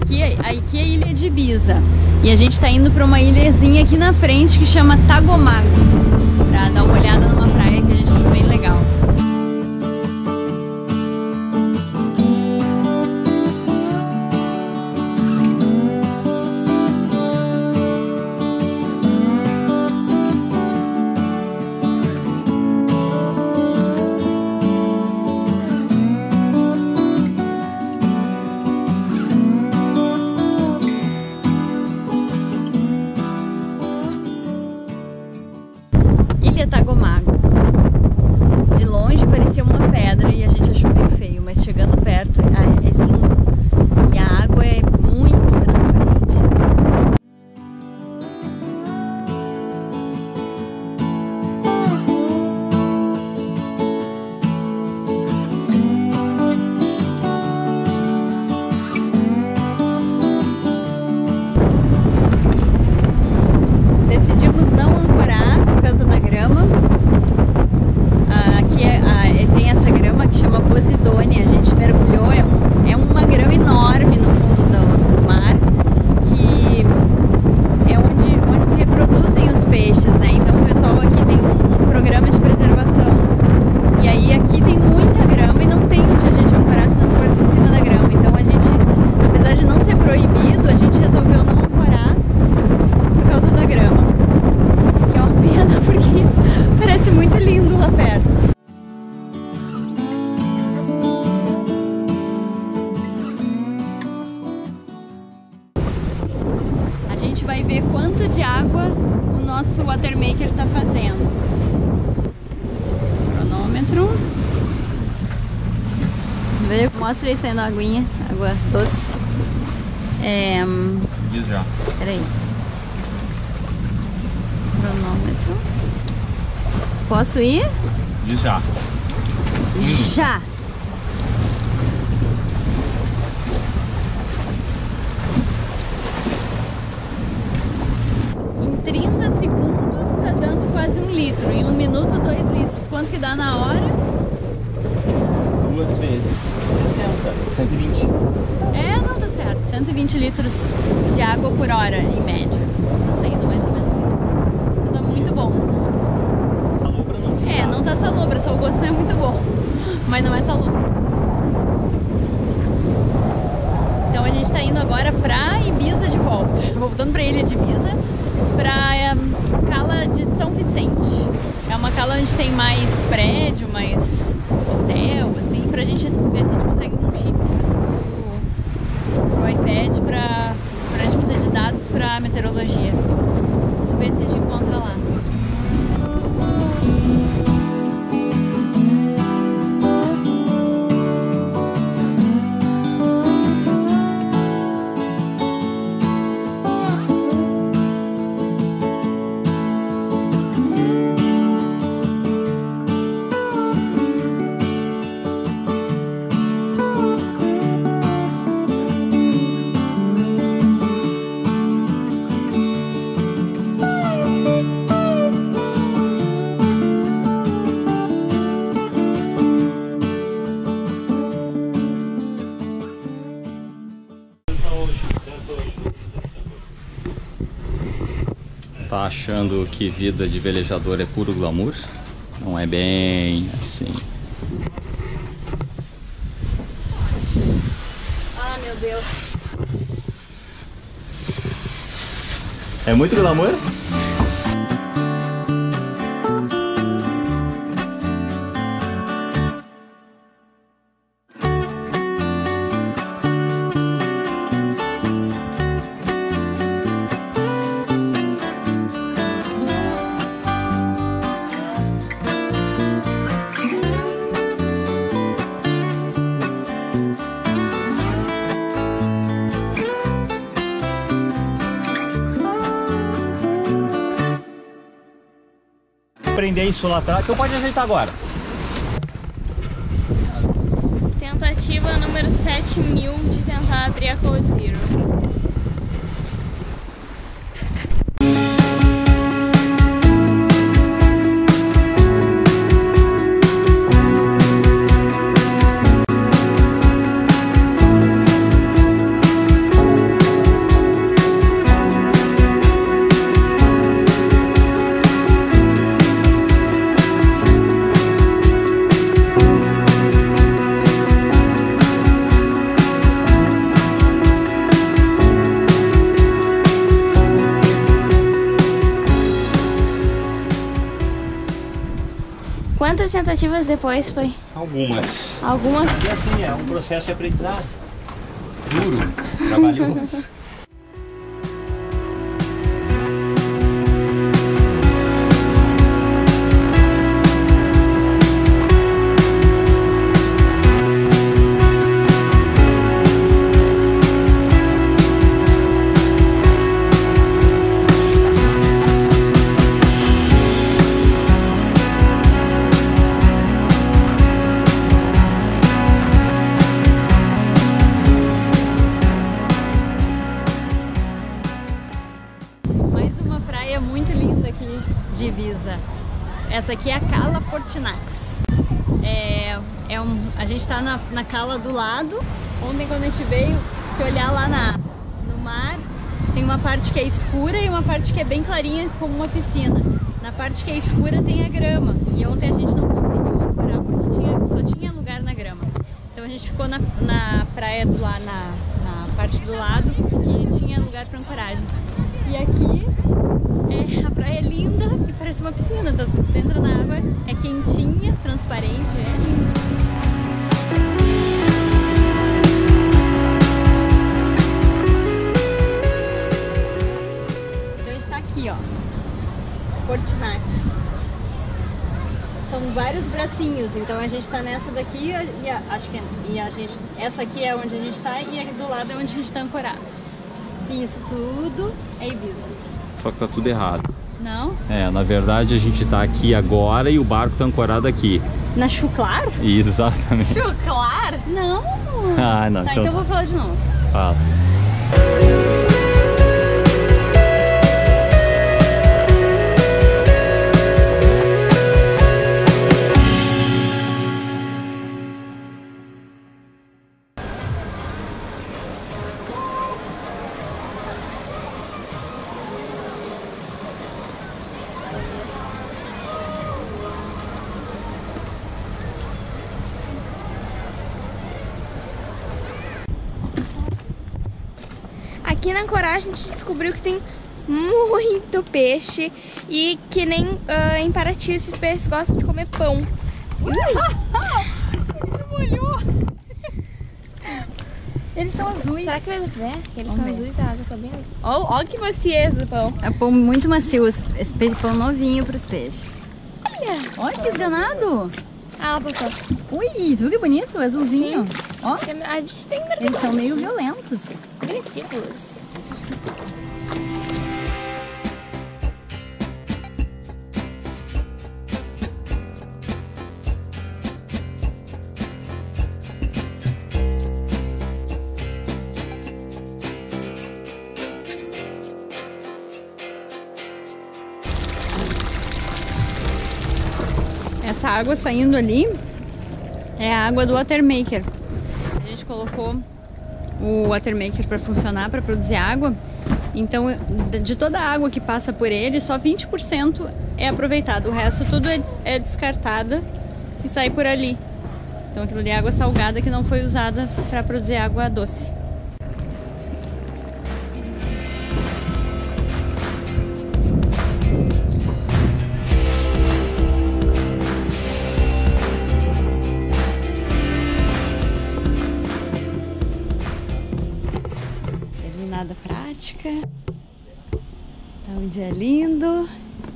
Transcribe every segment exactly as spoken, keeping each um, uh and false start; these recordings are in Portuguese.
aqui, aqui é a ilha de Ibiza. E a gente tá indo pra uma ilhazinha aqui na frente que chama Tagomago, pra dar uma olhada numa praia que a gente achou bem legal. Tagomago. De longe parecia uma pedra e a gente achou bem feio, mas chegando perto, ah, é lindo. E a água é muito transparente. Decidimos não ancorar por causa da grama. Aqui é, tem essa grama que chama Posidônia. A gente mergulhou, é, um, é uma grama enorme no fundo do, do mar, que é onde, onde se reproduzem os peixes, né? Então o pessoal aqui tem um, um programa de preservação. E aí aqui tem muita grama e não tem onde a gente ancorar se não for por cima da grama. Então a gente, apesar de não ser proibido, a gente resolveu não ancorar por causa da grama. Que é uma pena, porque parece muito lindo lá perto. A gente vai ver quanto de água o nosso watermaker está fazendo. Cronômetro. Vê, mostra aí saindo a aguinha, água doce. É... Diz já. Peraí. Cronômetro. Posso ir? Diz já. Já! Em trinta segundos tá dando quase um litro. Em um minuto, dois litros. Quanto que dá na hora? Duas vezes sessenta, cento e vinte. É, não, tá certo. cento e vinte litros de água por hora, em média. Tá saindo mais ou menos isso. Tá muito bom. Salobra não está. É, não tá salobra, só o gosto não é muito bom. Mas não é salobra. Então a gente tá indo agora pra Ibiza de volta. Voltando pra ilha de Ibiza, pra é, cala de São Vicente. É uma cala onde tem mais prédio, mais hotel, assim, pra gente ver se a gente consegue um chip pro, pro iPad pra, pra gente precisar de dados pra meteorologia. Vamos ver se a gente encontra lá. Tá achando que vida de velejador é puro glamour? Não é bem assim. Ah, meu Deus. É muito glamour? Prender isso lá atrás, então pode ajeitar agora. Tentativa número sete mil de tentar abrir a Cold Zero. tentativas depois foi? Algumas. Algumas? E assim, é um processo de aprendizado. Duro, trabalhoso. Muito linda aqui de Ibiza. Essa aqui é a Cala Fortinax. É, é um, a gente tá na, na cala do lado. Ontem quando a gente veio, se olhar lá na, no mar, tem uma parte que é escura e uma parte que é bem clarinha, como uma piscina. Na parte que é escura tem a grama. E ontem a gente não conseguiu ancorar porque tinha, só tinha lugar na grama. Então a gente ficou na, na praia do lá, na, na parte do lado, que tinha lugar para ancoragem. E aqui é, a praia é linda e parece uma piscina. Tu entra na água, é quentinha, transparente, é lindo. Então a gente tá aqui, ó, Fortinax. São vários bracinhos, então a gente tá nessa daqui e a, acho que e a gente, essa aqui é onde a gente tá e aqui do lado é onde a gente tá ancorado. E isso tudo é Ibiza. Só que tá tudo errado. Não? É, na verdade a gente tá aqui agora e o barco tá ancorado aqui. Na Chuclar? Exatamente. Chuclar? Não. Ah, não. Tá, então, então eu vou falar de novo. Fala. Aqui na ancoragem a gente descobriu que tem muito peixe e que nem uh, em Paraty esses peixes gostam de comer pão. Ele molhou! Eles são azuis. Será que vai ver? Que eles Vamos são ver. azuis, a água tá bem azul. Olha, olha que maciez do pão. É pão muito macio, esse pão novinho para os peixes. Olha! Olha que esganado! Ah, ela passou. Ui, tu que bonito, azulzinho. Ó, A gente tem eles são meio violentos. agressivos. Essa água saindo ali é a água do Watermaker. A gente colocou o Watermaker para funcionar, para produzir água. Então, de toda a água que passa por ele, só vinte por cento é aproveitado. O resto tudo é, é descartada e sai por ali. Então aquilo ali é água salgada que não foi usada para produzir água doce. Terminada a prática. Tá um dia lindo.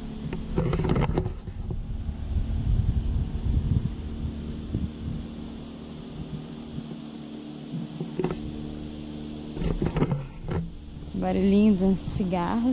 Barulhinho dos cigarros.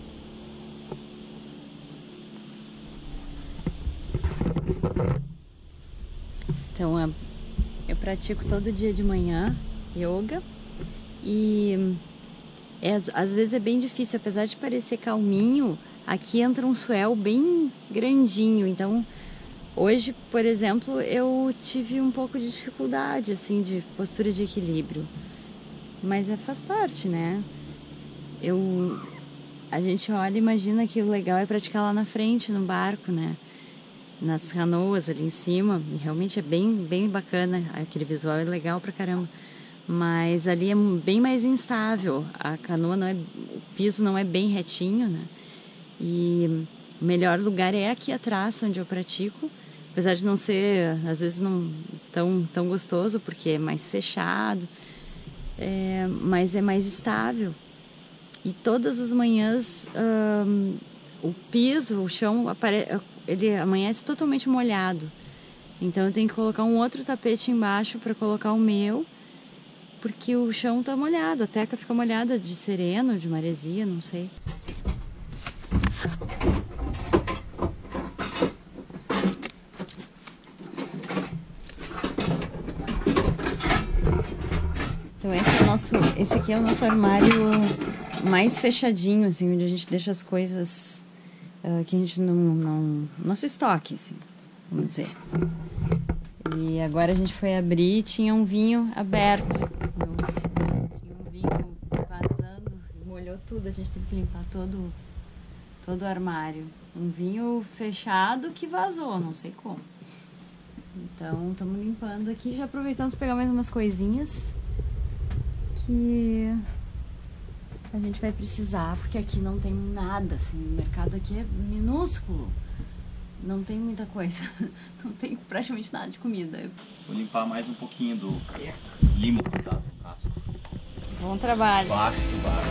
Então eu pratico todo dia de manhã yoga e é, às vezes é bem difícil, apesar de parecer calminho, aqui entra um swell bem grandinho. Então hoje, por exemplo, eu tive um pouco de dificuldade assim de postura de equilíbrio, mas é, faz parte, né? Eu, a gente olha e imagina que o legal é praticar lá na frente, no barco, né? Nas canoas ali em cima, e realmente é bem, bem bacana, aquele visual é legal pra caramba. Mas ali é bem mais instável, a canoa não é, o piso não é bem retinho, né? E o melhor lugar é aqui atrás, onde eu pratico, apesar de não ser, às vezes, não tão, tão gostoso, porque é mais fechado, é, mas é mais estável. E todas as manhãs hum, o piso, o chão, apare... ele amanhece totalmente molhado. Então eu tenho que colocar um outro tapete embaixo para colocar o meu, porque o chão tá molhado, a teca fica molhada de sereno, de maresia, não sei. Então esse, é o nosso, esse aqui é o nosso armário mais fechadinho, assim, onde a gente deixa as coisas uh, que a gente não, não... Nosso estoque, assim, vamos dizer. E agora a gente foi abrir e tinha um vinho aberto. Tinha um vinho vazando, molhou tudo, a gente teve que limpar todo, todo o armário. Um vinho fechado que vazou, não sei como. Então estamos limpando aqui, já aproveitamos para pegar mais umas coisinhas que a gente vai precisar, porque aqui não tem nada, assim, o mercado aqui é minúsculo, não tem muita coisa, não tem praticamente nada de comida. Vou limpar mais um pouquinho do limo, cuidado do casco. Bom trabalho. Baixo do barro.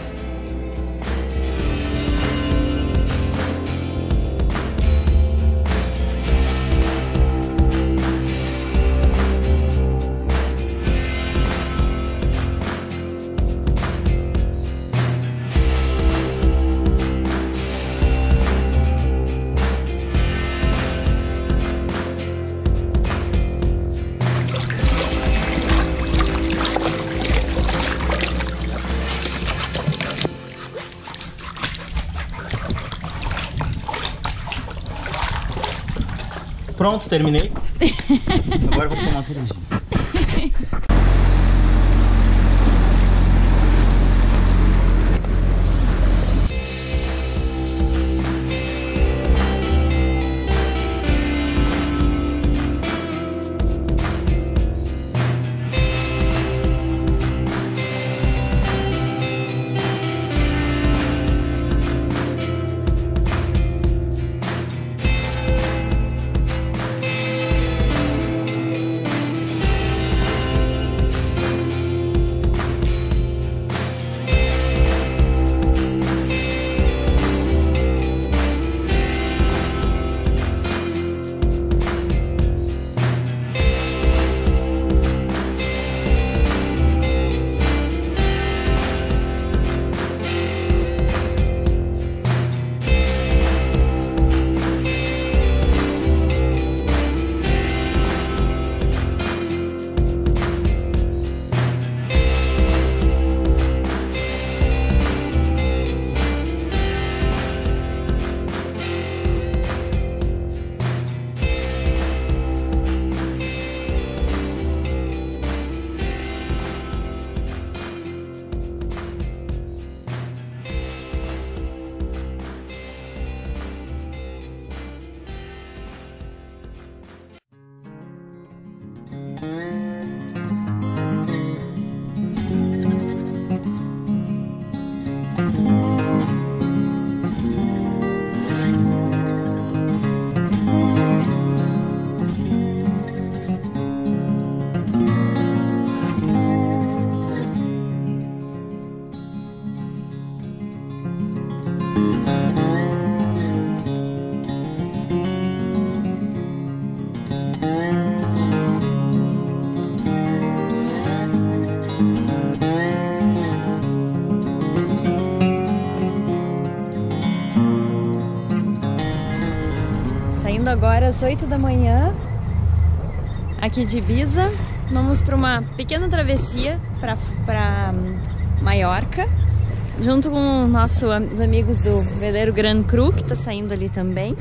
Pronto, terminei. Agora eu vou tomar uma cervejinha. Saindo agora às oito da manhã, aqui de Ibiza, vamos para uma pequena travessia para Maiorca, junto com nossos amigos do veleiro Gran Cru, que está saindo ali também.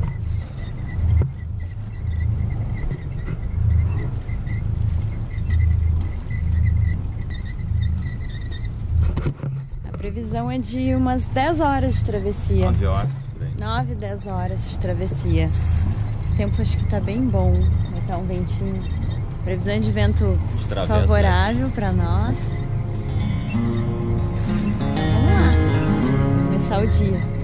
A previsão é de umas dez horas de travessia. nove horas. nove, dez horas de travessia. O tempo acho que tá bem bom. Vai estar um ventinho. Previsão de vento favorável para nós. Vamos lá. Começar o dia.